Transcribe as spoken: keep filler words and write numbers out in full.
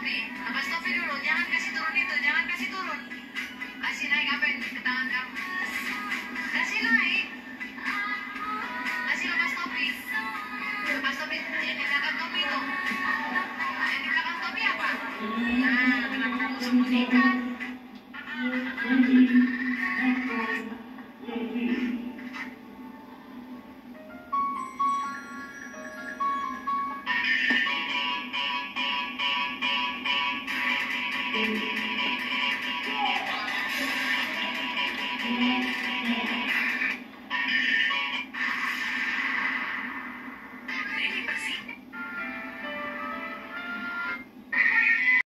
topi. Lepas topi dulu, jangan kasih turun itu, jangan kasih turun. Kasih naik apa yang ke tangan kamu. Kasih naik. Kasih lepas topi. Lepas topi, yang di belakang topi itu. Yang di belakang topi apa? Nah, kenapa kamu sembunyikan? Thank you.